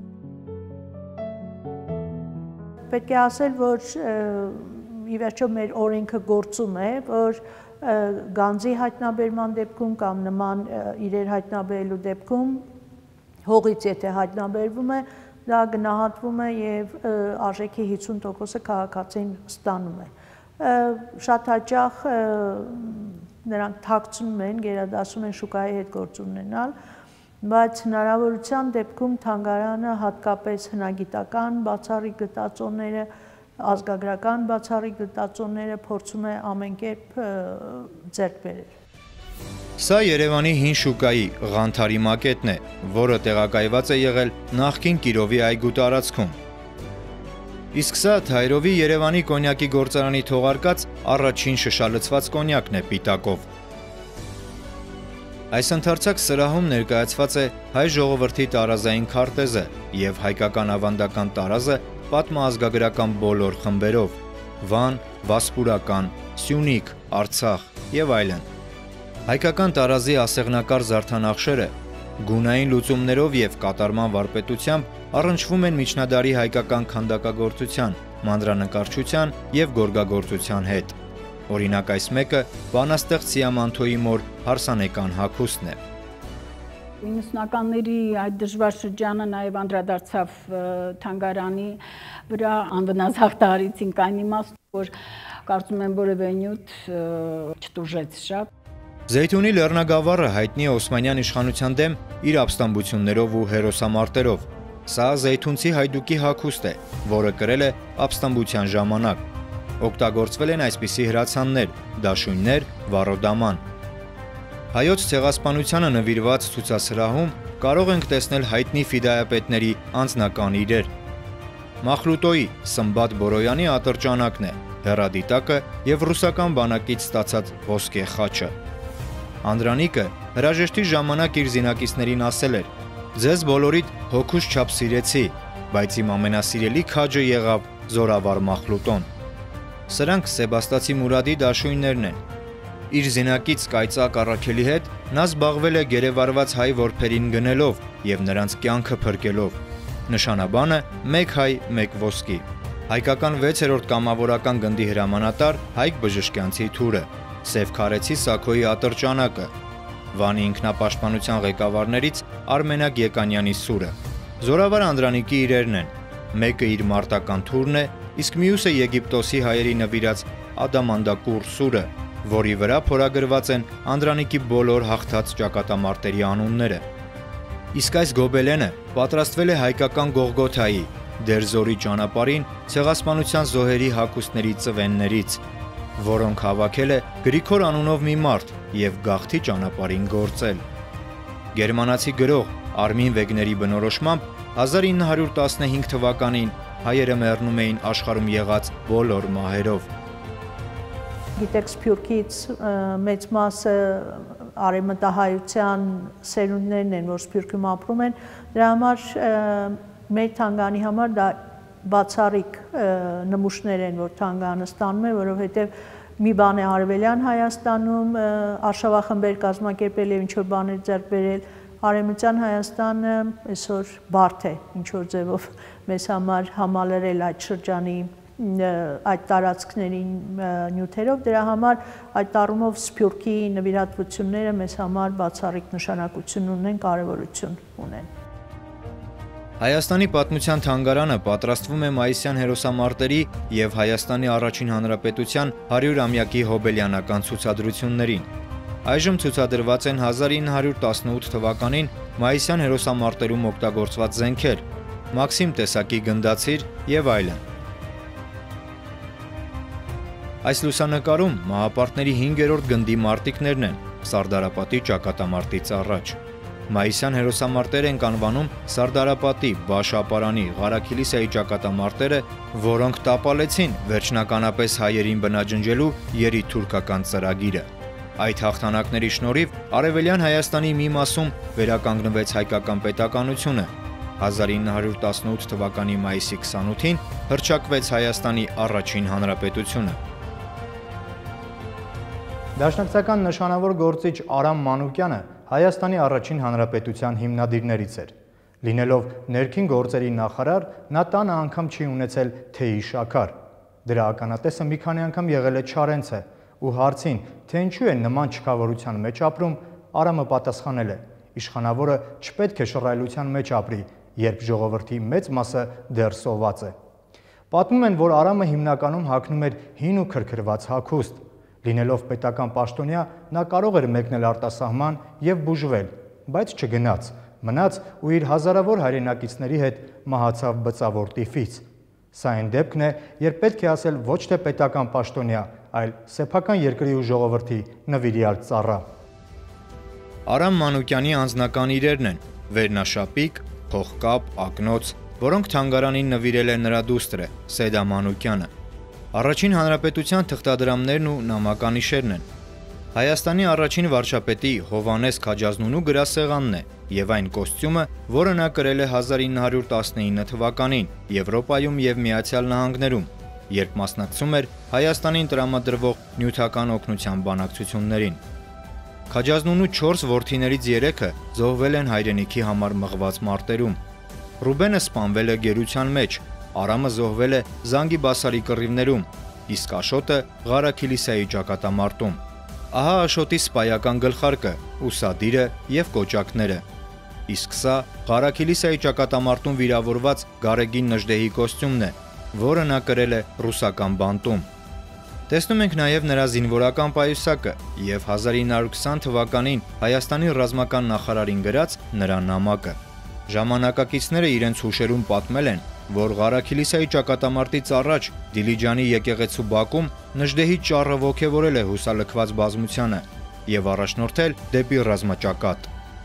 Պետք է ասել, որ ի վերջո մեր օրենքը գործում է, որ գանձի հայտնաբերման դեպքում կամ նման իրեր հայտնաբերելու դեպքում հողից եթե հայտնաբերվում է, դա գնահատվում է եւ արժեքի հիսուն տոկոսը քաղաքացին ստանում է։ Շատ հաճախ նրանք թաքցնում են, գերադասում են շուկայի հետ գործ ունենալ, բայց հնարավորության դեպքում թանգարանը հատկապես հնագիտական բացառիկ գտածոները ազգագրական բացառիկ գտածոները փորձում է ամեն կերպ ձեռք բերել։ Սա Երևանի հին շուկայի Ղանթարի մակետն է, որը տեղակայված է եղել նախկին Կիրովի այգու տարածքում։ Իսկ սա Թայրովի Երևանի կոնյակի գործարանի թողարկած առաջին շշալցված կոնյակն է պիտակով։ Այս ընդարձակ սրահում ներկայացված է հայ ժողովրդի տարազային քարտեզը եւ հայկական ավանդական տարազը պատմազգագրական բոլոր խմբերով՝ Վան, Վասպուրական, Սյունիք, Արցախ եւ այլն։ Հայկական տարազի ասեղնակար զարդանախշերը գունային լուծումներով եւ կատարման վարպետությամբ առնչվում են միջնադարի հայկական քանդակագործության, մանրանկարչության եւ գորգագործության հետ։ Օրինակ այս մեկը բանաստեղծ Սիամանթոյի մոր հարսանեկան հագուստն է։ իննսունականների այդ դժվար շրջանը նաև անդրադարձավ թանգարանի վրա անվնաս հաղթահարեցինք այն իմաստով, որ կարծում եմ որևէ նյութ չտուժեց շատ։ Զեյթունի լեռնագավառը հայտնի է Օսմանյան իշխանության դեմ իր ապստամբություններով ու հերոսամարտերով։ Սա զեյթունցի հայդուկի հագուստ է, որը կրել է ապստամբության ժամանակ։ Օգտագործվել են այսպիսի հրացաններ, դաշույններ, վառոդաման։ Հայոց ցեղասպանությանը նվիրված ցուցասրահում կարող ենք տեսնել հայտնի ֆիդայապետների անձնական իրեր։ Մախլուտոյի Սմբատ Բորոյանի ատրճանակն է, հեռադիտակը եւ ռուսական բանակից ստացած ոսկե խաչը։ Անդրանիկը հրաժեշտի ժամանակ իր զինակիցներին ասել էր. «Ձեզ բոլորիդ հոգուս չափ սիրեցի, բայց իմ ամենասիրելի քաջը եղավ Զորավար Մախլուտոն»։ Սրանք Սեբաստացի Մուրադի դաշույններն են։ Իր զինակից կայծակ առաքելի հետ նա զբաղվել է գերեվարված հայ որբերին գնելով եւ նրանց կյանքը փրկելով։ Նշանաբանը մեկ հայ, մեկ ոսկի։ Հայկական վեցերորդ կամավորական գնդի հրամանատար Հայկ Բժշկյանցի թուրը, Սև Քարեցի Սաքոյի ատրճանակը, Վանի ինքնապաշտպանության ղեկավարներից Արմենակ Եկանյանի սուրը։ Զորավար Անդրանիկի իրերն են։ Մեկը իր մարտական թուրն է, իսկ մյուսը Եգիպտոսի հայերի նվիրած Ադամանդակուր սուրը, որի վրա փորագրված են Անդրանիկի բոլոր հաղթած ճակատամարտերի անունները։ Իսկ այս գոբելենը պատրաստվել է հայկական Գողգոթայի, Դերզորի ճանապարհին ցեղասպանության զոհերի հագուստների ծվեններից, որոնք հավաքել է Գրիգոր անունով մի մարդ եւ գաղթի ճանապարհին գործել։ Գերմանացի գրող Արմին Վեգների բնորոշմամբ հազար ինը հարյուր տասնհինգ թվականին հայերը մեռնում էին աշխարհում եղած բոլոր մահերով։ Գիտեք, Սփյուռքից մեծ մասը արևմտահայության սերունդներն են, որ Սփյուռքում ապրում են, դրա համար մեր Թանգարանի համար դա բացառիկ նմուշներ են, որ Թանգարանը ստանում է, որովհետև մի բան է Արևելյան Հայաստանում արշավախմբեր կազմակերպել եւ ինչ-որ բաներ ձեռք բերել, Արևմտյան Հայաստանը այսօր բարդ է ինչ-որ ձևով մեզ համար համալրել այդ շրջանի այդ տարածքներին նյութերով, դրա համար այդ առումով Սփյուռքի նվիրատվությունները մեզ համար բացառիկ նշանակություն ունեն, կարևորություն ունեն։ Հայաստանի պատմության թանգարանը պատրաստվում է մայիսյան հերոսամարտերի և Հայաստանի առաջին հանրապետության հարյուրամյակի հոբելյանական ցուցադրություններին։ Այժմ ցուցադրված են հազար ինը հարյուր տասնութ թվականին մայիսյան հերոսամարտերում օգտագործված զենքեր, Մաքսիմ տեսակի գնդացիր և այլն։ Այս լուսանկարում մահապարտների հինգերորդ գնդի մարտիկներն են Սարդարապատի ճակատամարտից առաջ։ Մայիսյան հերոսամարտեր ենք անվանում Սարդարապատի, Բաշ-Ապարանի, Ղարաքիլիսայի ճակատամարտերը, որոնք տապալեցին վերջնականապես հայերին բնաջնջելու երիտթուրքական ծրագիրը։ Այդ հաղթանակների շնորհիվ Արևելյան Հայաստանի մի մասում վերականգնվեց հայկական պետականությունը։ հազար ինը հարյուր տասնութ թվականի մայիսի քսանութին հռչակվեց Հայաստանի առաջին հանրապետությունը։ Դաշնակցական նշանավոր գործիչ Արամ Մանուկյանը Հայաստանի առաջին հանրապետության հիմնադիրներից էր։ Լինելով ներքին գործերի նախարար, նա տանը անգամ չի ունեցել թեյի շաքար։ Դրա ականատեսը մի քանի անգամ եղել է Չարենցը, ու հարցին, թե ինչու է նման չքավորության մեջ ապրում, Արամը պատասխանել է. իշխանավորը չպետք է շռայլության մեջ ապրի, երբ ժողովրդի մեծ մասը դեռ սոված է։ Պատմում են, որ Արամը հիմնականում հագնում էր հին ու քրքրված հագուստ։ Լինելով պետական պաշտոնյա, նա կարող էր մեկնել արտասահման և բուժվել, բայց չգնաց, մնաց ու իր հազարավոր հայրենակիցների հետ մահացավ բծավոր տիֆից։ Սա այն դեպքն է, երբ պետք է ասել ոչ թե պետական պաշտոնյա, այլ սեփական երկրի ու ժողովրդի նվիրյալ ծառա։ Արամ Մանուկյանի անձնական իրերն են վերնաշապիկ, փողկապ, ակնոց, որոնք թանգարանին նվիրել է նրա դուստրը Սեդա Մանուկյանը։ Առաջին հանրապետության թղթադրամներն ու նամականիշերն են։ Հայաստանի առաջին վարչապետի Հովհաննես Քաջազնունու գրասեղանն է և այն կոստյումը, որը նա կրել է հազար ինը հարյուր տասնինը թվականին Եվրոպայում և Միացյալ Նահանգներում, երբ մասնակցում էր Հայաստանին տրամադրվող նյութական օգնության բանակցություններին։ Քաջազնունու չորս որդիներից երեքը զոհվել են հայրենիքի համար մղված մարտերում։ Ռուբենը սպանվել է գերության մեջ, Արամը զոհվել է Զանգիբասարի կռիվներում, իսկ Աշոտը Ղարաքիլիսայի ճակատամարտում։ Ահա Աշոտի սպայական գլխարկը, ուսադիրը և կոճակները։ Իսկ սա Ղարաքիլիսայի ճակատամարտում վիրավորված Գարեգին Նժդեհի կոստյումն է, որը նա կրել է ռուսական բանտում։ Տեսնում ենք նաև նրա զինվորական պայուսակը և հազար ինը հարյուր քսան թվականին Հայաստանի ռազմական նախարարին գրած նրա նամակը։ Ժամանակակիցները իրենց հուշերում պատմել են, որ Ղարաքիլիսայի ճակատամարտից առաջ Դիլիջանի եկեղեցու բակում Նժդեհի ճառը ոգևորել է հուսալքված բազմությանը և առաջնորդել դեպի ռազմաճակատ։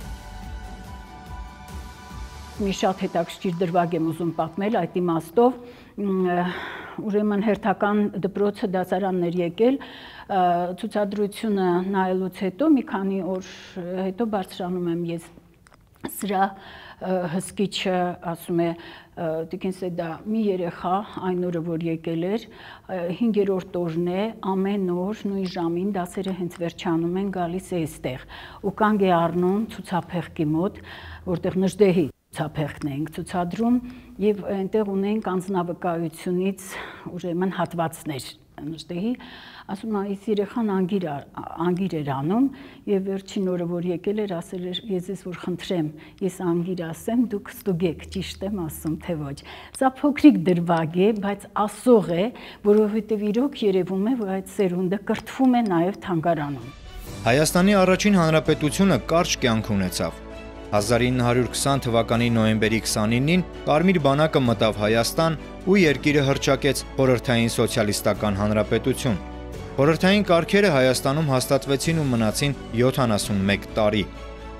Մի շատ հետաքրքիր դրվագ եմ ուզում պատմել այդ իմաստով, ուրեմն հերթական դպրոցը դասարաններ եկել, ցուցադրությունը նայելուց հետո մի քանի օր հետո բարձրանում եմ ես սրա հսկիչը ասում է Տիկին Սեդա, մի երեխա այն օրը, որ եկել էր, հինգերորդ օրն է, ամեն օր նույն ժամին դասերը հենց վերջանում են, գալիս է այստեղ ու կանգ է առնում ցուցափեղկի մոտ, որտեղ Նժդեհի ցուցափեղկն ենք ցուցադրում եւ այնտեղ ունենք անձնավկայությունից ուրեմն հատվածներ Նժդեհի, ասում է, այս երեխան անգիր անգիր էր անում եւ վերջին օրը որ եկել էր, ասել էր, ես ես որ խնդրեմ, ես անգիր ասեմ, դուք ստուգեք, ճիշտ եմ ասում թե ոչ։ Սա փոքրիկ դրվագ է, բայց ասող է, որովհետեւ իրոք երևում է, որ այդ սերունդը կրթվում է նաեւ թանգարանում։ Հայաստանի առաջին հանրապետությունը կարճ կյանք ունեցավ։ հազար ինը հարյուր քսան թվականի նոյեմբերի քսանինին Կարմիր բանակը մտավ Հայաստան ու երկիրը հռչակեց Խորհրդային սոցիալիստական հանրապետություն։ Խորհրդային կարգերը Հայաստանում հաստատվեցին ու մնացին յոթանասունմեկ տարի։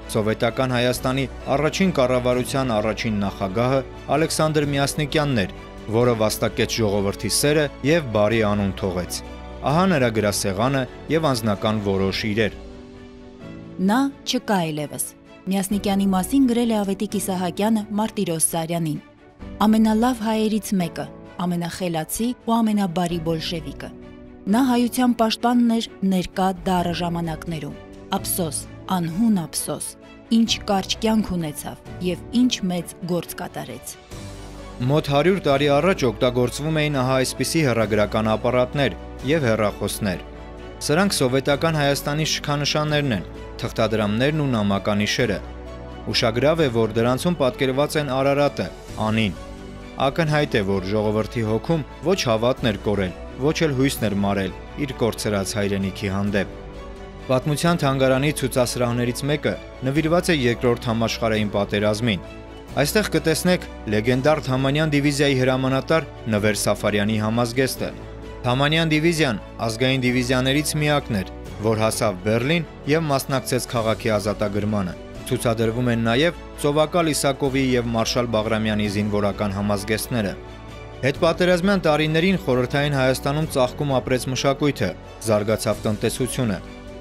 Սովետական Հայաստանի առաջին կառավարության առաջին նախագահը Ալեքսանդր Միասնիկյանն էր, որը վաստակեց ժողովրդի սերը եւ բարի անուն թողեց։ Ահա նրա գրասեղանը եւ անձնական որոշ իրեր։ Նա չկա այլևս։ Միասնիկյանի մասին գրել է Ավետիք Իսահակյանը Մարտիրոս Սարյանին։ Ամենալավ հայերից մեկը, ամենախելացի ու ամենաբարի բոլշևիկը։ Նա հայության պաշտպանն էր ներկա դառը ժամանակներում։ Ափսոս, անհուն ափսոս, ինչ կարճ կյանք ունեցավ եւ ինչ մեծ գործ կատարեց։ Մոտ հարյուր տարի առաջ օգտագործվում էին ահա այսպիսի հեռագրական ապարատներ եւ հեռախոսներ։ Սրանք սովետական Հայաստանի շքանշաններն են, թղթադրամներն ու նամականիշերը։ Ուշագրավ է, որ դրանցում պատկերված են Արարատը, Անին։ Ակնհայտ է, որ ժողովրդի հոգում ոչ հավատն էր կորել, ոչ էլ հույսն էր մարել իր կորցրած հայրենիքի հանդեպ։ Պատմության թանգարանի ցուցասրահներից մեկը նվիրված է երկրորդ համաշխարհային պատերազմին։ Այստեղ կտեսնեք լեգենդար Թամանյան դիվիզիայի հրամանատար Նվեր Սաֆարյանի համազգեստը։ Թամանյան դիվիզիան ազգային դիվիզիաներից միակն էր, որ հասավ Բեռլին եւ մասնակցեց քաղաքի ազատագրմանը։ Ցուցադրվում են նաև Ծովակալ Իսակովի եւ Մարշալ Բաղրամյանի զինվորական համազգեստները։ Հետպատերազմյան տարիներին խորհրդային Հայաստանում ծաղկում ապրեց մշակույթը, զարգացավ տնտեսությունը։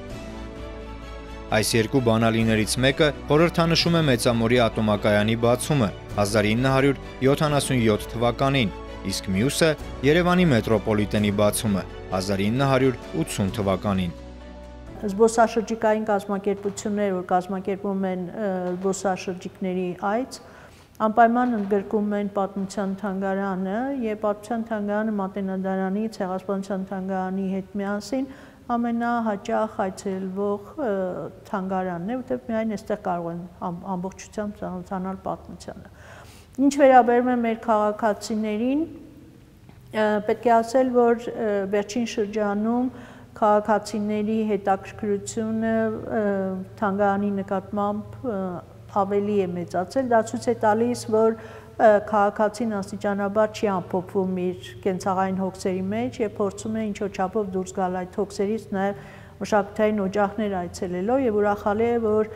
Այս երկու բանալիներից մեկը խորհրդանշում է Մեծամորի ատոմակայանի բացումը հազար ինը հարյուր յոթանասունյոթ թվականին, իսկ մյուսը Երևանի մետրոպոլիտենի բացումը հազար ինը հարյուր ութսուն թվականին։ Զբոսաշրջիկային կազմակերպություններ, որ կազմակերպում են զբոսաշրջիկների այց, անպայման ընդգրկում են պատմության թանգարանը եւ պատմության թանգարանը Մատենադարանի, Ցեղասպանության թանգարանի հետ միասին ամենահաճախ այցելվող թանգարանն է, որտեղ միայն այստեղ կարող են ամբողջությամբ ծանոթանալ պատմությանը։ Ինչ վերաբերում է մեր քաղաքացիներին, պետք է ասել, որ վերջին շրջանում քաղաքացիների հետաքրքրությունը թանգարանի նկատմամբ ավելի է մեծացել, դա ցույց է տալիս, որ քաղաքացին աստիճանաբար չի ամփոփվում իր կենցաղային հոգսերի մեջ եւ փորձում է ինչ-որ չափով դուրս գալ այդ հոգսերից նաեւ մշակութային օջախներ այցելելով եւ ուրախալի է, որ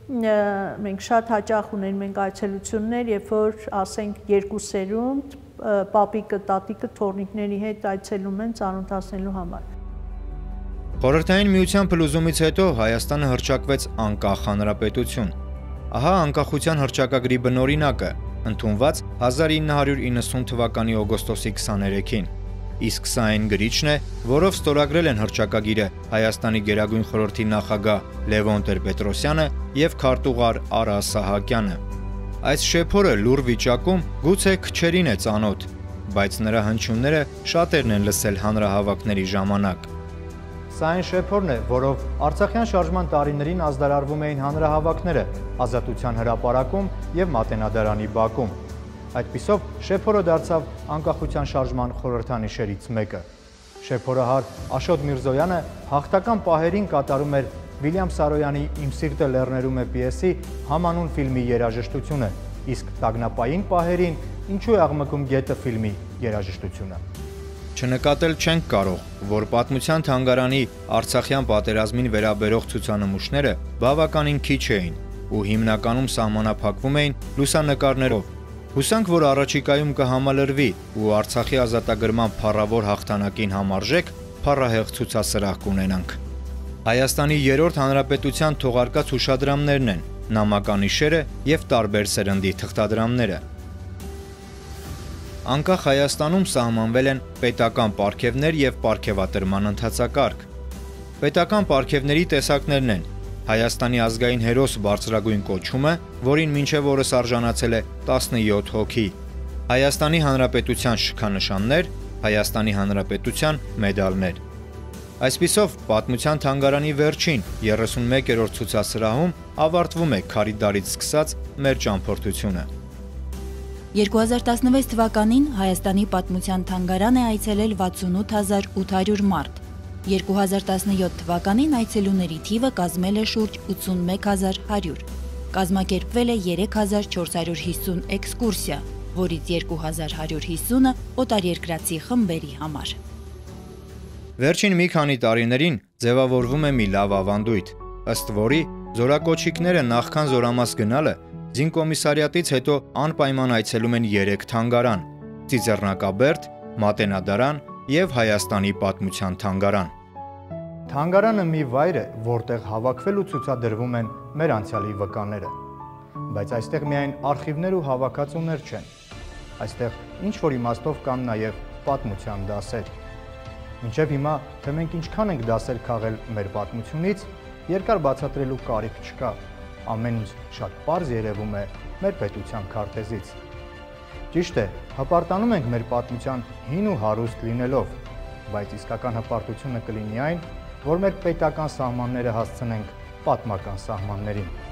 մենք շատ հաճախ ունենք մենք այցելություններ, երբ որ ասենք երկու սերունդ պապիկը, տատիկը թորնիկների հետ այցելում են ծանոթացնելու համար։ Խորհրդային միության փլուզումից հետո Հայաստանը հռչակվեց անկախ հանրապետություն։ Ահա անկախության հռչակագրի բնօրինակը, ընդունված հազար ինը հարյուր իննսուն թվականի օգոստոսի քսաներեքին, իսկ սա այն գրիչն է, որով ստորագրել են հռչակագիրը Հայաստանի Գերագույն խորհրդի նախագահ Լևոն Տեր-Պետրոսյանը եւ քարտուղար Արա Սահակյանը։ Այս շեփորը լուռ վիճակում գուցե քչերին է ծանոթ, բայց նրա հնչյունները շատերն են լսել հանրահավաքների ժամանակ։ Սա այն շեփորն է, որով Արցախյան շարժման տարիներին ազդարարվում էին հանրահավաքները Ազատության հրապարակում եւ Մատենադարանի բակում։ Այդպիսով շեփորը դարձավ անկախության շարժման խորհրդանիշերից մեկը։ Շեփորահար Աշոտ Միրզոյանը հաղթական պահերին կատարում էր Վիլյամ Սարոյանի «Իմ սիրտը լեռներում է» պիեսի համանուն ֆիլմի երաժշտությունը, իսկ տագնապային պահերին «Ինչու է աղմկում գետը» ֆիլմի երաժշտությունը։ Չնկատել չենք կարող, որ պատմության թանգարանի Արցախյան պատերազմին վերաբերող ցուցանմուշները բավականին քիչ էին ու հիմնականում սահմանափակվում էին լուսանկարներով։ Հուսանք, որ առաջիկայում կհամալրվի ու Արցախի ազատագրման փառավոր հաղթանակին համարժեք փառահեղ ցուցասրահ կունենանք։ Հայաստանի երրորդ հանրապետության թողարկած հուշադրամներն են, նամականիշերը եւ տարբեր սերնդի թղթադրամները։ Անկախ Հայաստանում սահմանվել են պետական պարգևներ եւ պարգևատրման ընթացակարգ։ Պետական պարգևների տեսակներն են Հայաստանի ազգային հերոս բարձրագույն կոչումը, որին մինչև օրս արժանացել է տասնյոթ հոգի, Հայաստանի Հանրապետության շքանշաններ, Հայաստանի Հանրապետության մեդալներ։ Այսպիսով, պատմության թանգարանի վերջին երեսունմեկերորդ ցուցասրահում ավարտվում է քարիդարից սկսած մեր ճամփորդությունը։ երկու հազար տասնվեց թվականին Հայաստանի պատմության թանգարան է այցելել վաթսունութ հազար ութ հարյուր մարդ, երկու հազար տասնյոթ թվականին այցելուների թիվը կազմել է շուրջ ութսունմեկ հազար հարյուր, կազմակերպվել է երեք հազար չորս հարյուր հիսուն էքսկուրսիա, որից երկու հազար հարյուր հիսունը օտարերկրացի խմբերի համար։ Վերջին մի քանի տարիներին ձևավորվում է մի լավ ավանդույթ, ըստ որի Զորակոչիկները նախքան զորամաս գնալը զինկոմիսարիատից հետո անպայման այցելում են երեք թանգարան՝ Ծիծեռնակաբերդ, Մատենադարան եւ Հայաստանի պատմության թանգարան։ Թանգարանը մի վայր է, որտեղ հավաքվել ու ցուցադրվում են մեր անցյալի վկաները։ Բայց այստեղ միայն արխիվներ ու հավաքածուներ չեն։ Այստեղ ինչ որ իմաստով կան նաև պատմության դասեր։ Մինչև հիմա, թե մենք ինչքան ենք դասեր քաղել մեր պատմությունից, երկար բացատրելու կարիք չկա։ Ամեն ինչ շատ պարզ երևում է մեր պետության քարտեզից։ Ճիշտ է, հպարտանում ենք մեր պատմության հին ու հարուստ լինելով, բայց իսկական հպարտությունը կլինի այն, որ մեր պետական սահմանները հասցնենք պատմական սահմաններին։